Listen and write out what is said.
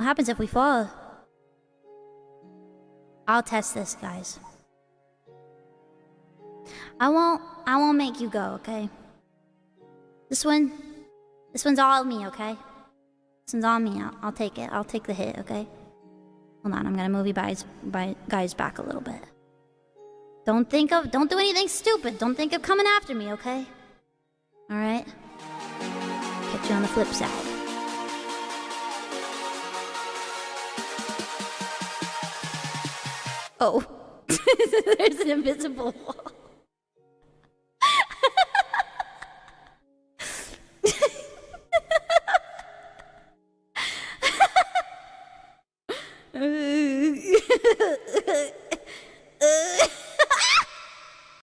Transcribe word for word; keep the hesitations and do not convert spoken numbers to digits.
happens if we fall? I'll test this, guys. I won't, I won't make you go, okay? This one, this one's all me, okay? This one's all me. I'll, I'll take it. I'll take the hit, okay? Hold on, I'm gonna move you guys, by, guys back a little bit. Don't think of, don't do anything stupid. Don't think of coming after me, okay? Alright? Catch you on the flip side. Oh. There's an invisible wall.